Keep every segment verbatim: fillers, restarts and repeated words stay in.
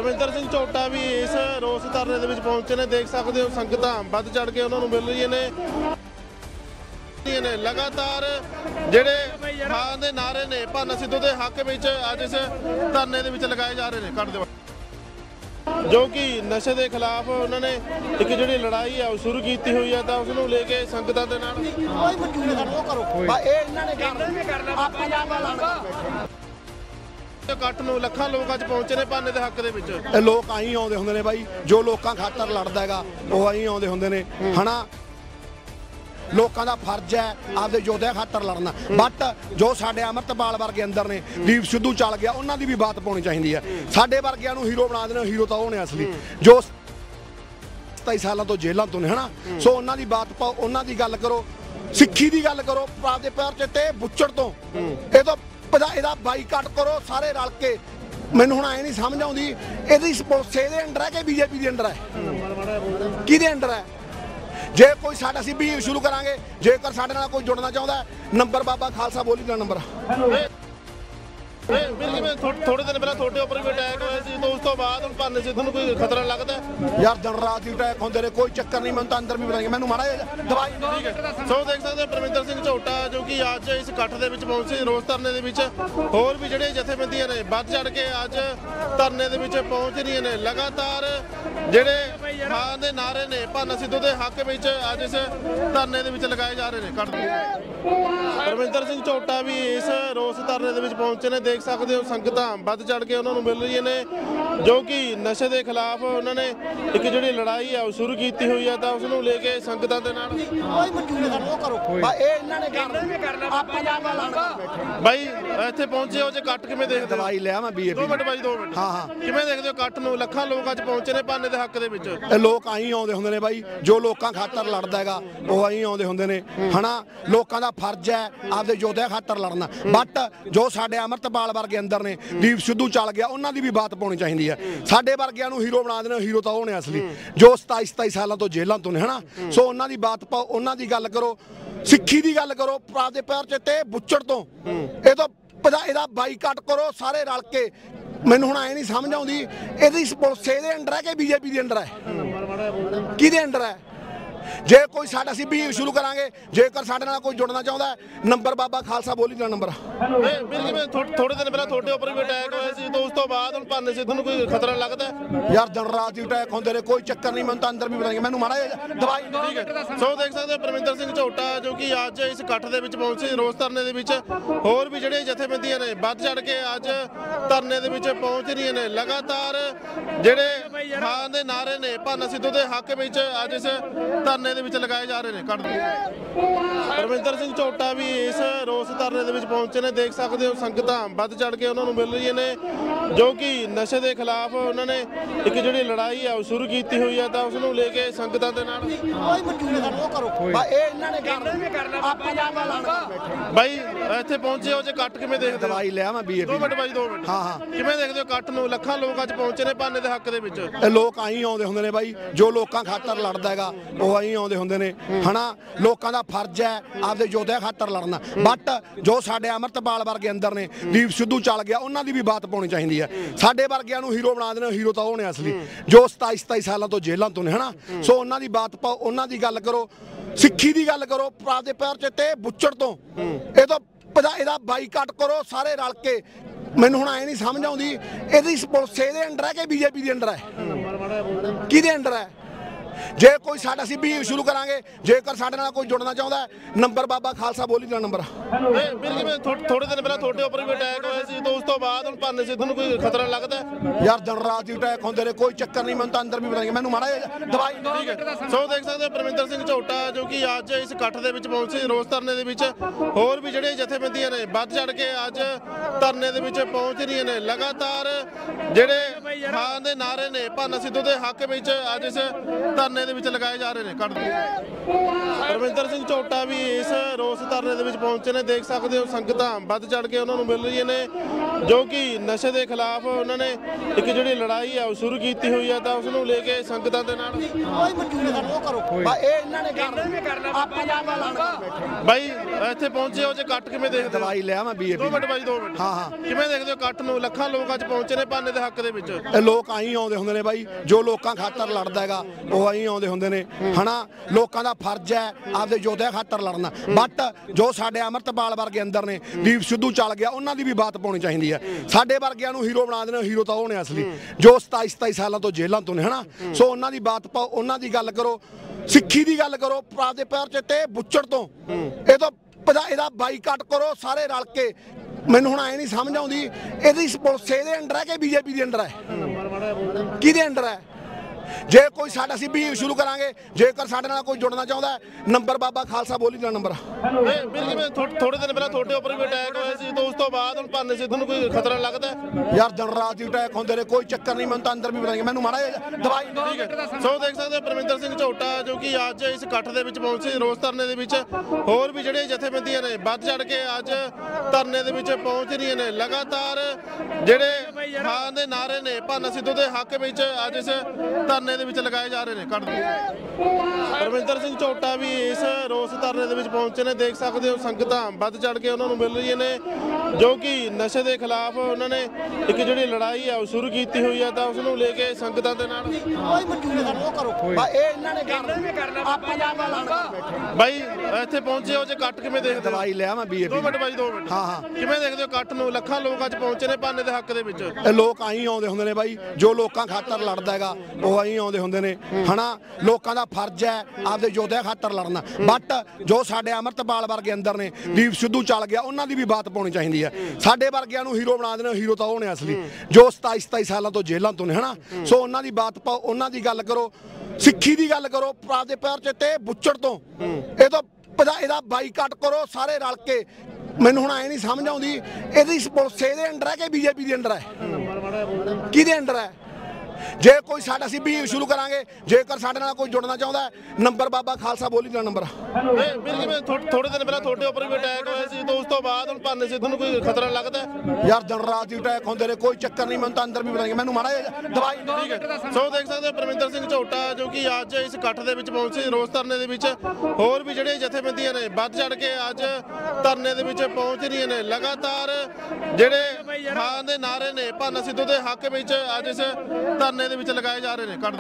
परमिंदर सिंह झोटा भी इस रोस धरने दे विच पहुंचे ने। देख सकते हो संगतां वध चढ़ के उन्होंने मिल रही ने। लगातार ਜਿਹੜੇ ਖਾਨ ਦੇ ਨਾਰੇ ਨੇ ਭਾਨਾ ਸਿੱਧੂ ਦੇ ਹੱਕ ਵਿੱਚ ਅੱਜ ਇਸ ਧਰਨੇ ਦੇ ਵਿੱਚ ਲਗਾਏ ਜਾ ਰਹੇ ਨੇ। ਕੱਢ ਦਿਓ ਜੋ ਕਿ ਨਸ਼ੇ ਦੇ ਖਿਲਾਫ ਉਹਨਾਂ ਨੇ ਇੱਕ ਜਿਹੜੀ ਲੜਾਈ ਹੈ ਉਹ ਸ਼ੁਰੂ ਕੀਤੀ ਹੋਈ ਹੈ ਤਾਂ ਉਸ ਨੂੰ ਲੈ ਕੇ ਸੰਗਤਾਂ ਦੇ ਨਾਲ ਕੋਈ ਮਨਜ਼ੂਰ ਕਰੋ ਕਰੋ ਇਹ ਇਹਨਾਂ ਨੇ ਕਰਨਾ ਆਪਾਂ ਜਾਵਾ ਲਾਣਾ। ਇਕੱਠ ਨੂੰ ਲੱਖਾਂ ਲੋਕ ਅੱਜ ਪਹੁੰਚੇ ਨੇ ਭਾਨੇ ਦੇ ਹੱਕ ਦੇ ਵਿੱਚ। ਇਹ ਲੋਕ ਆਈ ਆਉਂਦੇ ਹੁੰਦੇ ਨੇ ਬਾਈ, ਜੋ ਲੋਕਾਂ ਖਾਤਰ ਲੜਦਾ ਹੈਗਾ ਉਹ ਆਈ ਆਉਂਦੇ ਹੁੰਦੇ ਨੇ ਹਨਾ। ਲੋਕਾਂ ਦਾ ਫਰਜ਼ ਹੈ ਆਪਦੇ ਯੋਧਿਆਂ ਖਾਤਰ ਲੜਨਾ, ਬਟ ਜੋ ਸਾਡੇ ਅਮਰਤਪਾਲ ਵਰਗੇ ਅੰਦਰ ਨੇ, ਦੀਪ ਸਿੱਧੂ ਚੱਲ ਗਿਆ, ਉਹਨਾਂ ਦੀ ਵੀ ਬਾਤ ਪਾਉਣੀ ਚਾਹੀਦੀ ਹੈ। ਸਾਡੇ ਵਰਗਿਆਂ ਨੂੰ ਹੀਰੋ ਬਣਾ ਦੇਣਾ, ਹੀਰੋ ਤਾਂ ਉਹ ਨੇ ਅਸਲੀ ਜੋ ਸਤਾਈ ਸਾਲਾਂ ਤੋਂ ਜੇਲ੍ਹਾਂ ਤੋਂ ਨੇ ਹਨਾ। ਸੋ ਉਹਨਾਂ ਦੀ ਬਾਤ ਪਾਓ, ਉਹਨਾਂ ਦੀ ਗੱਲ ਕਰੋ, ਸਿੱਖੀ ਦੀ ਗੱਲ ਕਰੋ, ਆਪਦੇ ਪੈਰ 'ਚ ਤੇ ਬੁੱਚੜ ਤੋਂ ਇਹ ਤੋਂ ਇਹਦਾ ਬਾਈਕਾਟ ਕਰੋ ਸਾਰੇ ਰਲ ਕੇ। ਮੈਨੂੰ ਹੁਣ ਐ ਨਹੀਂ ਸਮਝ ਆਉਂਦੀ ਇਹਦੀ ਪੁਲਿਸ ਇਹਦੇ ਅੰਡਰ ਹੈ ਕਿ ਬੀਜੇਪੀ ਦੇ ਅੰਡਰ ਹੈ, ਕਿਹਦੇ ਅੰਡਰ ਹੈ। ਜੇ ਕੋਈ ਸਾਡਾ ਅਸੀਂ ਵੀ ਸ਼ੁਰੂ ਕਰਾਂਗੇ, ਜੇਕਰ ਸਾਡੇ ਨਾਲ ਕੋਈ ਜੁੜਨਾ ਚਾਹੁੰਦਾ ਨੰਬਰ ਬਾਬਾ ਖਾਲਸਾ ਬੋਲੀ ਦਾ ਨੰਬਰ। ਥੋੜੇ ਦਿਨ ਪਹਿਲਾਂ ਤੁਹਾਡੇ ਉੱਪਰ ਵੀ ਅਟੈਕ ਹੋਇਆ ਸੀ ਤਾਂ ਉਸ ਤੋਂ ਬਾਅਦ ਹੁਣ ਭਾਨੇ ਸਿੱਧੂ ਨੂੰ ਕੋਈ ਖਤਰਾ ਲੱਗਦਾ ਯਾਰ? ਦਿਨ ਰਾਤ ਹੀ ਅਟੈਕ ਹੁੰਦੇ ਨੇ, ਕੋਈ ਚੱਕਰ ਨਹੀਂ। ਮੈਨੂੰ ਤਾਂ ਅੰਦਰ ਵੀ ਬਣਾਈ ਮੈਨੂੰ ਮਾੜਾ ਦਵਾਈ। ਠੀਕ ਹੈ, ਸੋ ਦੇਖ ਸਕਦੇ ਹੋ ਪਰਮਿੰਦਰ ਸਿੰਘ ਝੋਟਾ ਜੋ ਕਿ ਅੱਜ ਇਸ ਇਕੱਠ ਦੇ ਵਿੱਚ ਪਹੁੰਚੇ ਰੋਸ ਧਰਨੇ ਦੇ ਵਿੱਚ। ਹੋਰ ਵੀ ਜਿਹੜੇ ਜਥੇਬੰਦੀਆਂ ਨੇ ਵੱਧ ਚੜ ਕੇ ਅੱਜ ਧਰਨੇ ਦੇ ਵਿੱਚ ਪਹੁੰਚ ਰਹੀਆਂ ਨੇ। ਲਗਾਤਾਰ ਜਿਹੜੇ ਖਾਨ ਦੇ ਨਾਰੇ ਨੇ ਭਾਨਾ ਸਿੱਧੂ ਦੇ ਹੱਕ ਵਿੱਚ ਅੱਜ ਇਸ ਧਰਨੇ ਦੇ ਵਿੱਚ ਲਗਾਏ ਜਾ ਰਹੇ ਨੇ। ਕੱਢ ਪਰਮਿੰਦਰ ਸਿੰਘ ਝੋਟਾ ਵੀ ਇਸ ਰੋਸ ਧਰਨੇ ਦੇ ਵਿੱਚ ਪਹੁੰਚੇ ਨੇ। ਦੇਖ ਸਕਦੇ ਹੋ ਸੰਗਤਾਂ ਵੱਧ ਚੜ ਕੇ ਉਹਨਾਂ ਨੂੰ ਮਿਲ ਰਹੀਆਂ ਨੇ ਜੋ ਕਿ ਨਸ਼ੇ ਦੇ ਖਿਲਾਫ ਉਹਨਾਂ ਨੇ ਇੱਕ ਜਿਹੜੀ ਲੜਾਈ ਹੈ ਉਹ ਸ਼ੁਰੂ ਕੀਤੀ ਹੋਈ ਹੈ ਤਾਂ ਉਸ ਨੂੰ ਲੈ ਕੇ ਸੰਗਤਾਂ ਦੇ ਨਾਲ ਕੋਈ ਮਨਜ਼ੂਰ ਕਰੋ ਕਰੋ ਇਹ ਇਹਨਾਂ ਨੇ ਕਰਨਾ ਆਪਾਂ ਜਾਵਾ ਲਾਣਾ। ਬਾਈ ਇੱਥੇ ਪਹੁੰਚੇ ਹੋ ਜੇ ਕੱਟ ਕਿਵੇਂ ਦੇਖਦੇ? ਦਵਾਈ ਲਿਆ ਮੈਂ ਬੀਏਪੀ। ਦੋ ਮਿੰਟ ਬਾਈ, ਦੋ ਮਿੰਟ। ਹਾਂ ਹਾਂ, ਕਿਵੇਂ ਦੇਖਦੇ ਹੋ ਕੱਟ ਨੂੰ? ਲੱਖਾਂ ਲੋਕ ਅੱਜ ਪਹੁੰਚੇ ਨੇ ਭਾਨੇ ਦੇ ਹੱਕ ਦੇ ਵਿੱਚ। ਇਹ ਲੋਕ ਆਈ ਆਉਂਦੇ ਹੁੰਦੇ ਨੇ ਬਾਈ, ਜੋ ਲੋਕਾਂ ਖਾਤਰ ਲੜਦਾ ਹੈਗਾ ਉਹ ਆਈ ਆਉਂਦੇ ਹੁੰਦੇ ਨੇ ਹਨਾ। ਲੋਕਾਂ ਦਾ ਫਰਜ਼ ਹੈ ਆਪਦੇ ਯੋਧਿਆਂ ਖਾਤਰ ਲੜਨਾ, ਬਟ ਜੋ ਸਾਡੇ ਅਮਰਤਪਾਲ ਵਰਗੇ ਅੰਦਰ ਨੇ, ਦੀਪ ਸਿੱਧੂ ਚੱਲ ਗਿਆ, ਉਹਨਾਂ ਦੀ ਵੀ ਬਾਤ ਪਾਉਣੀ ਚਾਹੀਦੀ ਹੈ। ਸਾਡੇ ਵਰਗਿਆਂ ਨੂੰ ਹੀਰੋ ਬਣਾ ਦੇਣਾ, ਹੀਰੋ ਤਾਂ ਉਹ ਨੇ ਅਸਲੀ ਜੋ ਸਤਾਈ ਸਤਾਈ ਸਾਲਾਂ ਤੋਂ ਜੇਲ੍ਹਾਂ ਤੋਂ ਨੇ ਹਨਾ। ਸੋ ਉਹਨਾਂ ਦੀ ਬਾਤ ਪਾਓ, ਉਹਨਾਂ ਦੀ ਗੱਲ ਕਰੋ, ਸਿੱਖੀ ਦੀ ਗੱਲ ਕਰੋ, ਆਪਦੇ ਪੈਰ 'ਚ ਤੇ ਬੁੱਚੜ ਤੋਂ ਇਹ ਤੋਂ ਇਹਦਾ ਬਾਈਕਾਟ ਕਰੋ ਸਾਰੇ ਰਲ ਕੇ। ਮੈਨੂੰ ਹੁਣ ਐ ਨਹੀਂ ਸਮਝ ਆਉਂਦੀ ਇਹਦੀ ਪੁਲਿਸ ਇਹਦੇ ਅੰਡਰ ਹੈ ਕਿ ਬੀਜੇਪੀ ਦੇ ਅੰਡਰ ਹੈ, ਕਿਹਦੇ ਅੰਡਰ ਹੈ। ਜੇ ਕੋਈ ਸਾਡਾ ਅਸੀਂ ਵੀ ਸ਼ੁਰੂ ਕਰਾਂਗੇ, ਜੇਕਰ ਸਾਡੇ ਨਾਲ ਕੋਈ ਜੁੜਨਾ ਚਾਹੁੰਦਾ ਨੰਬਰ ਬਾਬਾ ਖਾਲਸਾ ਬੋਲੀ ਦਾ ਨੰਬਰ। ਥੋੜੇ ਦਿਨ ਪਹਿਲਾਂ ਤੁਹਾਡੇ ਉੱਪਰ ਵੀ ਅਟੈਕ ਹੋਇਆ ਸੀ ਤਾਂ ਉਸ ਤੋਂ ਬਾਅਦ ਹੁਣ ਭਾਨੇ ਸਿੱਧੂ ਨੂੰ ਕੋਈ ਖਤਰਾ ਲੱਗਦਾ ਯਾਰ? ਦਿਨ ਰਾਤ ਹੀ ਅਟੈਕ ਹੁੰਦੇ ਨੇ, ਕੋਈ ਚੱਕਰ ਨਹੀਂ। ਮੈਨੂੰ ਤਾਂ ਅੰਦਰ ਵੀ ਬਣਾਈ ਮੈਨੂੰ ਮਾੜਾ ਦਵਾਈ। ਠੀਕ ਹੈ, ਸੋ ਦੇਖ ਸਕਦੇ ਹੋ ਪਰਮਿੰਦਰ ਸਿੰਘ ਝੋਟਾ ਜੋ ਕਿ ਅੱਜ ਇਸ ਇਕੱਠ ਦੇ ਵਿੱਚ ਪਹੁੰਚੇ ਰੋਸ ਧਰਨੇ ਦੇ ਵਿੱਚ। ਹੋਰ ਵੀ ਜਿਹੜੇ ਜਥੇਬੰਦੀਆਂ ਨੇ ਵੱਧ ਚੜ ਕੇ ਅੱਜ ਧਰਨੇ ਦੇ ਵਿੱਚ ਪਹੁੰਚ ਰਹੀਆਂ ਨੇ। ਲਗਾਤਾਰ ਜਿਹੜੇ ਖਾਨ ਦੇ ਨਾਰੇ ਨੇ ਭਾਨਾ ਸਿੱਧੂ ਦੇ ਹੱਕ ਵਿੱਚ ਅੱਜ ਇਸ ਧਰਨੇ ਦੇ ਵਿੱਚ ਲਗਾਏ ਜਾ ਰਹੇ ਨੇ। ਕੱਢ ਪਰਮਿੰਦਰ ਸਿੰਘ ਝੋਟਾ ਵੀ ਇਸ ਰੋਸ ਧਰਨੇ ਦੇ ਵਿੱਚ ਪਹੁੰਚੇ ਨੇ। ਦੇਖ ਸਕਦੇ ਹੋ ਸੰਗਤਾਂ ਵੱਧ ਚੜ ਕੇ ਉਹਨਾਂ ਨੂੰ ਮਿਲ ਰਹੀਆਂ ਨੇ ਜੋ ਕਿ ਨਸ਼ੇ ਦੇ ਖਿਲਾਫ ਉਹਨਾਂ ਨੇ ਇੱਕ ਜਿਹੜੀ ਲੜਾਈ ਹੈ ਉਹ ਸ਼ੁਰੂ ਕੀਤੀ ਹੋਈ ਹੈ ਤਾਂ ਉਸ ਨੂੰ ਲੈ ਕੇ ਸੰਗਤਾਂ ਦੇ ਨਾਲ ਕੋਈ ਮਨਜ਼ੂਰ ਕਰੋ ਕਰੋ ਇਹ ਇਹਨਾਂ ਨੇ ਕਰਨਾ ਆਪਾਂ ਜਾਵਾ ਲਾਣਾ। ਬਾਈ ਇੱਥੇ ਪਹੁੰਚੇ ਹੋ ਜੇ ਕੱਟ ਕਿਵੇਂ ਦੇਖਦੇ? ਦਵਾਈ ਲਿਆ ਮੈਂ ਬੀਏਪੀ। ਦੋ ਮਿੰਟ ਬਾਈ, ਦੋ ਮਿੰਟ। ਹਾਂ ਹਾਂ, ਕਿਵੇਂ ਦੇਖਦੇ ਹੋ ਕੱਟ ਨੂੰ? ਲੱਖਾਂ ਲੋਕ ਅੱਜ ਪਹੁੰਚੇ ਨੇ ਭਾਨੇ ਦੇ ਹੱਕ ਦੇ ਵਿੱਚ। ਇਹ ਲੋਕ ਆਈ ਆਉਂਦੇ ਹੁੰਦੇ ਨੇ ਬਾਈ, ਜੋ ਲੋਕਾਂ ਖਾਤਰ ਲੜਦਾ ਹੈਗਾ ਉਹ ਆਈ ਆਉਂਦੇ ਹੁੰਦੇ ਨੇ ਹਨਾ। ਲੋਕਾਂ ਦਾ ਫਰਜ਼ ਹੈ ਆਪਦੇ ਯੋਧਿਆਂ ਖਾਤਰ ਲੜਨਾ, ਬਟ ਜੋ ਸਾਡੇ ਅਮਰਤਪਾਲ ਵਰਗੇ ਅੰਦਰ ਨੇ, ਦੀਪ ਸਿੱਧੂ ਚੱਲ ਗਿਆ, ਉਹਨਾਂ ਦੀ ਵੀ ਬਾਤ ਪਾਉਣੀ ਚਾਹੀਦੀ ਹੈ। ਸਾਡੇ ਵਰਗਿਆਂ ਨੂੰ ਹੀਰੋ ਬਣਾ ਦੇਣਾ, ਹੀਰੋ ਤਾਂ ਉਹ ਨੇ ਅਸਲੀ ਜੋ ਸਤਾਈ ਸਤਾਈ ਸਾਲਾਂ ਤੋਂ ਜੇਲ੍ਹਾਂ ਤੋਂ ਨੇ ਹਨਾ। ਸੋ ਉਹਨਾਂ ਦੀ ਬਾਤ ਪਾਓ, ਉਹਨਾਂ ਦੀ ਗੱਲ ਕਰੋ, ਸਿੱਖੀ ਦੀ ਗੱਲ ਕਰੋ, ਆਪਦੇ ਪੈਰ 'ਚ ਤੇ ਬੁੱਚੜ ਤੋਂ ਇਹ ਤੋਂ ਇਹਦਾ ਬਾਈਕਾਟ ਕਰੋ ਸਾਰੇ ਰਲ ਕੇ। ਮੈਨੂੰ ਹੁਣ ਐ ਨਹੀਂ ਸਮਝ ਆਉਂਦੀ ਇਹਦੀ ਪੁਲਿਸ ਇਹਦੇ ਅੰਡਰ ਹੈ ਕਿ ਬੀਜੇਪੀ ਦੇ ਅੰਡਰ ਹੈ, ਕਿਹਦੇ ਅੰਡਰ ਹੈ। ਜੇ ਕੋਈ ਸਾਡਾ ਅਸੀਂ ਵੀ ਸ਼ੁਰੂ ਕਰਾਂਗੇ, ਜੇਕਰ ਸਾਡੇ ਨਾਲ ਕੋਈ ਜੁੜਨਾ ਚਾਹੁੰਦਾ ਨੰਬਰ ਬਾਬਾ ਖਾਲਸਾ ਬੋਲੀ ਦਾ ਨੰਬਰ। ਥੋੜੇ ਦਿਨ ਪਹਿਲਾਂ ਤੁਹਾਡੇ ਉੱਪਰ ਵੀ ਅਟੈਕ ਹੋਇਆ ਸੀ ਤਾਂ ਉਸ ਤੋਂ ਬਾਅਦ ਹੁਣ ਭਾਨੇ ਸਿੱਧੂ ਨੂੰ ਕੋਈ ਖਤਰਾ ਲੱਗਦਾ ਯਾਰ? ਦਿਨ ਰਾਤ ਹੀ ਅਟੈਕ ਹੁੰਦੇ ਨੇ, ਕੋਈ ਚੱਕਰ ਨਹੀਂ। ਮੈਨੂੰ ਤਾਂ ਅੰਦਰ ਵੀ ਬਣਾਈ ਮੈਨੂੰ ਮਾੜਾ ਦਵਾਈ। ਠੀਕ ਹੈ, ਸੋ ਦੇਖ ਸਕਦੇ ਹੋ ਪਰਮਿੰਦਰ ਸਿੰਘ ਝੋਟਾ ਜੋ ਕਿ ਅੱਜ ਇਸ ਇਕੱਠ ਦੇ ਵਿੱਚ ਪਹੁੰਚੇ ਰੋਸ ਧਰਨੇ ਦੇ ਵਿੱਚ। ਹੋਰ ਵੀ ਜਿਹੜੇ ਜਥੇਬੰਦੀਆਂ ਨੇ ਵੱਧ ਚੜ ਕੇ ਅੱਜ ਧਰਨੇ ਦੇ ਵਿੱਚ ਪਹੁੰਚ ਰਹੀਆਂ ਨੇ। ਲਗਾਤਾਰ ਜਿਹੜੇ ਖਾਨ ਦੇ ਨਾਰੇ ਨੇ ਭਾਨਾ ਸਿੱਧੂ ਦੇ ਹੱਕ ਵਿੱਚ ਅੱਜ ਇਸ ਧਰਨੇ ਦੇ ਵਿੱਚ ਲਗਾਏ ਜਾ ਰਹੇ ਨੇ। ਕੱਢ ਪਰਮਿੰਦਰ ਸਿੰਘ ਝੋਟਾ ਵੀ ਇਸ ਰੋਸ ਧਰਨੇ ਦੇ ਵਿੱਚ ਪਹੁੰਚੇ ਨੇ। ਦੇਖ ਸਕਦੇ ਹੋ ਸੰਗਤਾਂ ਵੱਧ ਚੜ ਕੇ ਉਹਨਾਂ ਨੂੰ ਮਿਲ ਰਹੀਆਂ ਨੇ ਜੋ ਕਿ ਨਸ਼ੇ ਦੇ ਖਿਲਾਫ ਉਹਨਾਂ ਨੇ ਇੱਕ ਜਿਹੜੀ ਲੜਾਈ ਹੈ ਉਹ ਸ਼ੁਰੂ ਕੀਤੀ ਹੋਈ ਹੈ ਤਾਂ ਉਸ ਨੂੰ ਲੈ ਕੇ ਸੰਗਤਾਂ ਦੇ ਨਾਲ ਕੋਈ ਮਨਜ਼ੂਰ ਕਰੋ ਕਰੋ ਬਾ ਇਹ ਇਹਨਾਂ ਨੇ ਕਰਨਾ ਆਪਾਂ ਜਾਵਾ ਲਾਣਾ ਬਾਈ ਇੱਥੇ ਪਹੁੰਚੇ ਹੋ ਜੇ ਕੱਟ ਕਿਵੇਂ ਦੇਖਦੇ ਹੋ? ਦਵਾਈ ਲਿਆ ਮੈਂ ਬੀਏਪੀ ਦੋ ਮਿੰਟ ਬਾਈ ਦੋ ਮਿੰਟ ਹਾਂ ਹਾਂ ਕਿਵੇਂ ਦੇਖਦੇ ਹੋ ਕੱਟ ਨੂੰ? ਲੱਖਾਂ ਲੋਕ ਅੱਜ ਪਹੁੰਚੇ ਨੇ ਭਾਨੇ ਦੇ ਹੱਕ ਦੇ ਵਿੱਚ। ਇਹ ਲੋਕ ਆਈ ਆਉਂਦੇ ਹੁੰਦੇ ਨੇ ਬਾਈ ਜੋ ਲੋਕਾਂ ਖਾਤਰ ਲੜਦਾ ਹੈਗਾ ਉਹ ਆਈ ਆਉਂਦੇ ਹੁੰਦੇ ਨੇ ਹਨਾ ਲੋਕਾਂ ਦਾ ਫਰਜ਼ ਹੈ ਆਪਦੇ ਯੋਧਿਆਂ ਖਾਤਰ ਲੜਨਾ ਬਟ ਜੋ ਸਾਡੇ ਅੰਮ੍ਰਿਤਪਾਲ ਵਰਗੇ ਅੰਦਰ ਨੇ ਦੀਪ ਸਿੱਧੂ ਚੱਲ ਗਿਆ ਉਹਨਾਂ ਦੀ ਵੀ ਬਾਤ ਪਾਉਣੀ ਚਾਹੀਦੀ ਹੈ ਸਾਡੇ ਵਰਗਿਆਂ ਨੂੰ ਹੀਰੋ ਬਣਾ ਦੇਣਾ ਹੀਰੋ ਤਾਂ ਉਹ ਨੇ ਅਸਲੀ ਜੋ ਸਤਾਈ ਸਤਾਈ ਸਾਲਾਂ ਤੋਂ ਜੇਲ੍ਹਾਂ ਤੋਂ ਨੇ ਹਨਾ ਸੋ ਉਹਨਾਂ ਦੀ ਬਾਤ ਪਾਓ ਉਹਨਾਂ ਦੀ ਗੱਲ ਕਰੋ ਸਿੱਖੀ ਦੀ ਗੱਲ ਕਰੋ ਆਪਦੇ ਪੈਰ ਚ ਤੇ ਬੁੱਚੜ ਤੋਂ ਇਹ ਤਾਂ ਪਤਾ ਇਹਦਾ ਬਾਈਕਾਟ ਕਰੋ ਸਾਰੇ ਰਲ ਕੇ ਮੈਨੂੰ ਹੁਣ ਐ ਨਹੀਂ ਸਮਝ ਆਉਂਦੀ ਇਹਦੀ ਪੁਲਿਸ ਇਹਦੇ ਅੰਡਰ ਹੈ ਕਿ ਬੀਜੇਪੀ ਦੇ ਅੰਡਰ ਹੈ ਕਿਹਦੇ ਅੰਡਰ ਹੈ ਜੇ ਕੋਈ ਸਾਡਾ ਅਸੀਂ ਵੀ ਸ਼ੁਰੂ ਕਰਾਂਗੇ ਜੇਕਰ ਸਾਡੇ ਨਾਲ ਕੋਈ ਜੁੜਨਾ ਚਾਹੁੰਦਾ ਨੰਬਰ ਬਾਬਾ ਖਾਲਸਾ ਬੋਲੀ ਦਾ ਨੰਬਰ ਵੀਰ ਜਿਵੇਂ ਥੋੜੇ ਦਿਨ ਪਹਿਲਾਂ ਤੁਹਾਡੇ ਉੱਪਰ ਵੀ ਅਟੈਕ ਹੋਇਆ ਸੀ ਤਾਂ ਉਸ ਤੋਂ ਬਾਅਦ ਹੁਣ ਭਾਨੇ ਸਿੱਧੂ ਨੂੰ ਕੋਈ ਖਤਰਾ ਲੱਗਦਾ ਯਾਰ ਦਿਨ ਰਾਤ ਦੀ ਅਟੈਕ ਹੁੰਦੇ ਨੇ ਕੋਈ ਚੱਕਰ ਨਹੀਂ ਮੈਨੂੰ ਤਾਂ ਅੰਦਰ ਵੀ ਬਤਾਈਏ ਮੈਨੂੰ ਮਾੜਾ ਦਵਾਈ ਠੀਕ ਹੈ ਸੋ ਦੇਖ ਸਕਦੇ ਹੋ ਪਰਮਿੰਦਰ ਸਿੰਘ ਝੋਟਾ ਜੋ ਕਿ ਅੱਜ ਇਸ ਇਕੱਠ ਦੇ ਵਿੱਚ ਪਹੁੰਚੇ ਰੋਸ ਧਰਨੇ ਦੇ ਵਿੱਚ ਹੋਰ ਵੀ ਜਿਹੜੇ ਜਥੇਬੰਦੀਆਂ ਨੇ ਵੱਧ ਚੜ ਕੇ ਅੱਜ ਧਰਨੇ ਦੇ ਵਿੱਚ ਪਹੁੰਚ ਰਹੀਆਂ ਨੇ ਲਗਾਤਾਰ ਜਿਹੜੇ ਹਾਂ ਦੇ ਨਾਰੇ ਨੇ ਭਾਨਾ ਸਿੱਧੂ ਦੇ ਹੱਕ ਵਿੱਚ ਅੱਜ ਇਸ ਧਰਨੇ ਦੇ ਵਿੱਚ ਲਗਾਏ ਜਾ ਰਹੇ ਨੇ ਕੱਢ ਪਰਮਿੰਦਰ ਸਿੰਘ ਝੋਟਾ ਵੀ ਇਸ ਰੋਸ ਧਰਨੇ ਦੇ ਵਿੱਚ ਪਹੁੰਚੇ ਨੇ ਦੇਖ ਸਕਦੇ ਹੋ ਸੰਗਤਾਂ ਵੱਧ ਚੜ ਕੇ ਉਹਨਾਂ ਨੂੰ ਮਿਲ ਰਹੀਆਂ ਨੇ ਜੋ ਕਿ ਨਸ਼ੇ ਦੇ ਖਿਲਾਫ ਉਹਨਾਂ ਨੇ ਇੱਕ ਜਿਹੜੀ ਲੜਾਈ ਹੈ ਉਹ ਸ਼ੁਰੂ ਕੀਤੀ ਹੋਈ ਹੈ ਤਾਂ ਉਸ ਨੂੰ ਲੈ ਕੇ ਸੰਗਤਾਂ ਦੇ ਨਾਲ ਕੋਈ ਮਨਜ਼ੂਰ ਕਰੋ ਕਰੋ ਬਾ ਇਹ ਇਹਨਾਂ ਨੇ ਕਰਨਾ ਆਪਾਂ ਜਾਵਾ ਲਾਣਾ ਬਾਈ ਇੱਥੇ ਪਹੁੰਚੇ ਹੋ ਜੇ ਕੱਟ ਕਿਵੇਂ ਦੇਖਦੇ ਹੋ? ਦਵਾਈ ਲਿਆ ਮੈਂ ਬੀਏਪੀ ਦੋ ਮਿੰਟ ਬਾਈ ਦੋ ਮਿੰਟ ਹਾਂ ਹਾਂ ਕਿਵੇਂ ਦੇਖਦੇ ਹੋ ਕੱਟ ਨੂੰ? ਲੱਖਾਂ ਲੋਕ ਅੱਜ ਪਹੁੰਚੇ ਨੇ ਭਾਨੇ ਦੇ ਹੱਕ ਦੇ ਵਿੱਚ। ਇਹ ਲੋਕ ਆਈ ਆਉਂਦੇ ਹੁੰਦੇ ਨੇ ਬਾਈ ਜੋ ਲੋਕਾਂ ਖਾਤਰ ਲੜਦਾ ਹੈਗਾ ਉਹ ਆਈ ਆਉਂਦੇ ਹੁੰਦੇ ਨੇ ਹਨਾ ਲੋਕਾਂ ਦਾ ਫਰਜ਼ ਹੈ ਆਪਦੇ ਯੋਧਿਆਂ ਖਾਤਰ ਲੜਨਾ ਬਟ ਜੋ ਸਾਡੇ ਅੰਮ੍ਰਿਤਪਾਲ ਵਰਗੇ ਅੰਦਰ ਨੇ ਦੀਪ ਸਿੱਧੂ ਚੱਲ ਗਿਆ ਉਹਨਾਂ ਦੀ ਵੀ ਬਾਤ ਪਾਉਣੀ ਚਾਹੀਦੀ ਹੈ ਸਾਡੇ ਵਰਗਿਆਂ ਨੂੰ ਹੀਰੋ ਬਣਾ ਦੇਣਾ ਹੀਰੋ ਤਾਂ ਉਹ ਨੇ ਅਸਲੀ ਜੋ ਸਤਾਈ ਸਤਾਈ ਸਾਲਾਂ ਤੋਂ ਜੇਲ੍ਹਾਂ ਤੋਂ ਨੇ ਹਨਾ ਸੋ ਉਹਨਾਂ ਦੀ ਬਾਤ ਪਾਓ ਉਹਨਾਂ ਦੀ ਗੱਲ ਕਰੋ ਸਿੱਖੀ ਦੀ ਗੱਲ ਕਰੋ ਆਪਦੇ ਪੈਰ ਚ ਤੇ ਬੁੱਚੜ ਤੋਂ ਇਹ ਤਾਂ ਪਤਾ ਇਹਦਾ ਬਾਈਕਾਟ ਕਰੋ ਸਾਰੇ ਰਲ ਕੇ ਮੈਨੂੰ ਹੁਣ ਐ ਨਹੀਂ ਸਮਝ ਆਉਂਦੀ ਇਹਦੀ ਪੁਲਿਸ ਇਹਦੇ ਅੰਡਰ ਹੈ ਕਿ ਬੀਜੇਪੀ ਦੇ ਅੰਡਰ ਹੈ ਕਿਹਦੇ ਅੰਡਰ ਹੈ ਜੇ ਕੋਈ ਸਾਡਾ ਅਸੀਂ ਵੀ ਸ਼ੁਰੂ ਕਰਾਂਗੇ ਜੇਕਰ ਸਾਡੇ ਨਾਲ ਕੋਈ ਜੁੜਨਾ ਚਾਹੁੰਦਾ ਨੰਬਰ ਬਾਬਾ ਖਾਲਸਾ ਬੋਲੀ ਦਾ ਨੰਬਰ ਵੀਰ ਜਿਵੇਂ ਥੋੜੇ ਦਿਨ ਪਹਿਲਾਂ ਤੁਹਾਡੇ ਉੱਪਰ ਵੀ ਅਟੈਕ ਹੋਇਆ ਸੀ ਤਾਂ ਉਸ ਤੋਂ ਬਾਅਦ ਹੁਣ ਭਾਨੇ ਸਿੱਧੂ ਨੂੰ ਕੋਈ ਖਤਰਾ ਲੱਗਦਾ ਯਾਰ ਦਿਨ ਰਾਤ ਦੀ ਅਟੈਕ ਹੁੰਦੇ ਨੇ ਕੋਈ ਚੱਕਰ ਨਹੀਂ ਮੈਨੂੰ ਤਾਂ ਅੰਦਰ ਵੀ ਬਤਾਈਏ ਮੈਨੂੰ ਮਾੜਾ ਦਵਾਈ ਠੀਕ ਹੈ ਸੋ ਦੇਖ ਸਕਦੇ ਹੋ ਪਰਮਿੰਦਰ ਸਿੰਘ ਝੋਟਾ ਜੋ ਕਿ ਅੱਜ ਇਸ ਇਕੱਠ ਦੇ ਵਿੱਚ ਪਹੁੰਚੇ ਰੋਸ ਧਰਨੇ ਦੇ ਵਿੱਚ ਹੋਰ ਵੀ ਜਿਹੜੇ ਜਥੇਬੰਦੀਆਂ ਨੇ ਵੱਧ ਚੜ ਕੇ ਅੱਜ ਧਰਨੇ ਦੇ ਵਿੱਚ ਪਹੁੰਚ ਰਹੀਆਂ ਨੇ ਲਗਾਤਾਰ ਜਿਹੜੇ ਹਾਂ ਦੇ ਨਾਰੇ ਨੇ ਭਾਨਾ ਸਿੱਧੂ ਦੇ ਹੱਕ ਵਿੱਚ ਅੱਜ ਇਸ ਧਰਨੇ ਦੇ ਵਿੱਚ ਲਗਾਏ ਜਾ ਰਹੇ ਨੇ ਕੱਢ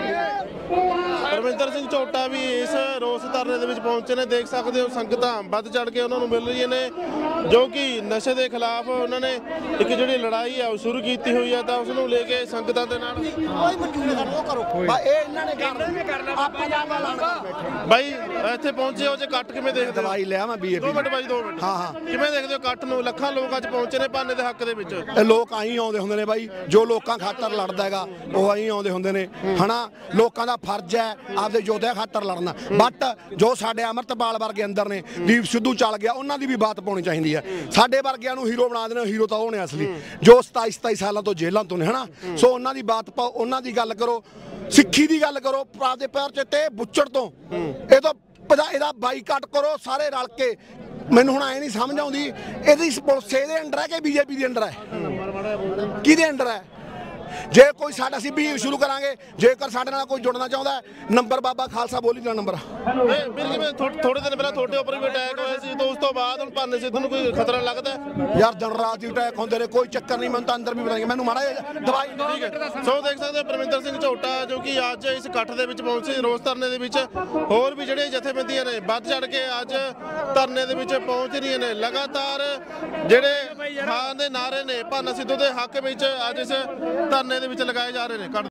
ਪਰਮਿੰਦਰ ਸਿੰਘ ਝੋਟਾ ਵੀ ਇਸ ਰੋਸ ਧਰਨੇ ਦੇ ਵਿੱਚ ਪਹੁੰਚੇ ਨੇ ਦੇਖ ਸਕਦੇ ਹੋ ਸੰਗਤਾਂ ਵੱਧ ਚੜ ਕੇ ਉਹਨਾਂ ਨੂੰ ਮਿਲ ਰਹੀਆਂ ਨੇ ਜੋ ਕਿ ਨਸ਼ੇ ਦੇ ਖਿਲਾਫ ਉਹਨਾਂ ਨੇ ਇੱਕ ਜਿਹੜੀ ਲੜਾਈ ਹੈ ਉਹ ਸ਼ੁਰੂ ਕੀਤੀ ਹੋਈ ਹੈ ਤਾਂ ਉਸ ਨੂੰ ਲੈ ਕੇ ਸੰਗਤਾਂ ਦੇ ਨਾਲ ਕੋਈ ਮਨਜ਼ੂਰ ਕਰੋ ਕਰੋ ਬਾ ਇਹ ਇਹਨਾਂ ਨੇ ਕਰਨਾ ਆਪਾਂ ਜਾਵਾ ਲਾਣਾ ਬਾਈ ਇੱਥੇ ਪਹੁੰਚੇ ਹੋ ਜੇ ਕੱਟ ਕਿਵੇਂ ਦੇਖਦੇ ਹੋ? ਦਵਾਈ ਲਿਆ ਮੈਂ ਬੀਏਪੀ ਦੋ ਮਿੰਟ ਬਾਈ ਦੋ ਮਿੰਟ ਹਾਂ ਹਾਂ ਕਿਵੇਂ ਦੇਖਦੇ ਹੋ ਕੱਟ ਨੂੰ? ਲੱਖਾਂ ਲੋਕ ਅੱਜ ਪਹੁੰਚੇ ਨੇ ਭਾਨੇ ਦੇ ਹੱਕ ਦੇ ਵਿੱਚ। ਇਹ ਲੋਕ ਆਈ ਆਉਂਦੇ ਹੁੰਦੇ ਨੇ ਬਾਈ ਜੋ ਲੋਕਾਂ ਖਾਤਰ ਲੜਦਾ ਹੈਗਾ ਉਹ ਆਈ ਆਉਂਦੇ ਹੁੰਦੇ ਨੇ ਹਨਾ ਲੋਕਾਂ ਦਾ ਫਰਜ਼ ਹੈ ਆਪਦੇ ਯੋਧਿਆਂ ਖਾਤਰ ਲੜਨਾ ਬਟ ਜੋ ਸਾਡੇ ਅੰਮ੍ਰਿਤਪਾਲ ਵਰਗੇ ਅੰਦਰ ਨੇ ਦੀਪ ਸਿੱਧੂ ਚੱਲ ਗਿਆ ਉਹਨਾਂ ਦੀ ਵੀ ਬਾਤ ਪਾਉਣੀ ਚਾਹੀਦੀ ਹੈ ਸਾਡੇ ਵਰਗਿਆਂ ਨੂੰ ਹੀਰੋ ਬਣਾ ਦੇਣਾ ਹੀਰੋ ਤਾਂ ਉਹ ਨੇ ਅਸਲੀ ਜੋ ਸਤਾਈ ਸਤਾਈ ਸਾਲਾਂ ਤੋਂ ਜੇਲ੍ਹਾਂ ਤੋਂ ਨੇ ਹਨਾ ਸੋ ਉਹਨਾਂ ਦੀ ਬਾਤ ਪਾਓ ਉਹਨਾਂ ਦੀ ਗੱਲ ਕਰੋ ਸਿੱਖੀ ਦੀ ਗੱਲ ਕਰੋ ਆਪਦੇ ਪੈਰ ਚ ਤੇ ਬੁੱਚੜ ਤੋਂ ਇਹ ਤਾਂ ਪਤਾ ਇਹਦਾ ਬਾਈਕਾਟ ਕਰੋ ਸਾਰੇ ਰਲ ਕੇ ਮੈਨੂੰ ਹੁਣ ਐ ਨਹੀਂ ਸਮਝ ਆਉਂਦੀ ਇਹਦੀ ਪੁਲਿਸ ਇਹਦੇ ਅੰਡਰ ਹੈ ਕਿ ਬੀਜੇਪੀ ਦੇ ਅੰਡਰ ਹੈ ਕਿਹਦੇ ਅੰਡਰ ਹੈ ਜੇ ਕੋਈ ਸਾਡਾ ਅਸੀਂ ਵੀ ਸ਼ੁਰੂ ਕਰਾਂਗੇ ਜੇਕਰ ਸਾਡੇ ਨਾਲ ਕੋਈ ਜੁੜਨਾ ਚਾਹੁੰਦਾ ਨੰਬਰ ਬਾਬਾ ਖਾਲਸਾ ਬੋਲੀ ਦਾ ਨੰਬਰ ਵੀਰ ਜਿਵੇਂ ਥੋੜੇ ਦਿਨ ਪਹਿਲਾਂ ਤੁਹਾਡੇ ਉੱਪਰ ਵੀ ਅਟੈਕ ਹੋਇਆ ਸੀ ਤਾਂ ਉਸ ਤੋਂ ਬਾਅਦ ਹੁਣ ਭਾਨੇ ਸਿੱਧੂ ਨੂੰ ਕੋਈ ਖਤਰਾ ਲੱਗਦਾ ਯਾਰ ਦਿਨ ਰਾਤ ਦੀ ਅਟੈਕ ਹੁੰਦੇ ਨੇ ਕੋਈ ਚੱਕਰ ਨਹੀਂ ਮੈਨੂੰ ਤਾਂ ਅੰਦਰ ਵੀ ਬਤਾਈਏ ਮੈਨੂੰ ਮਾੜਾ ਦਵਾਈ ਠੀਕ ਹੈ ਸੋ ਦੇਖ ਸਕਦੇ ਹੋ ਪਰਮਿੰਦਰ ਸਿੰਘ ਝੋਟਾ ਜੋ ਕਿ ਅੱਜ ਇਸ ਇਕੱਠ ਦੇ ਵਿੱਚ ਪਹੁੰਚੇ ਰੋਸ ਧਰਨੇ ਦੇ ਵਿੱਚ ਹੋਰ ਵੀ ਜਿਹੜੇ ਜਥੇਬੰਦੀਆਂ ਨੇ ਵੱਧ ਚੜ ਕੇ ਅੱਜ ਧਰਨੇ ਦੇ ਵਿੱਚ ਪਹੁੰਚ ਰਹੀਆਂ ਨੇ ਲਗਾਤਾਰ ਜਿਹੜੇ ਹਾਂ ਦੇ ਨਾਰੇ ਨੇ ਭਾਨਾ ਸਿੱਧੂ ਦੇ ਹੱਕ ਵਿੱਚ ਅੱਜ ਇਸ ਧਰਨੇ ਦੇ ਵਿੱਚ ਲਗਾਏ ਜਾ ਰਹੇ ਨੇ।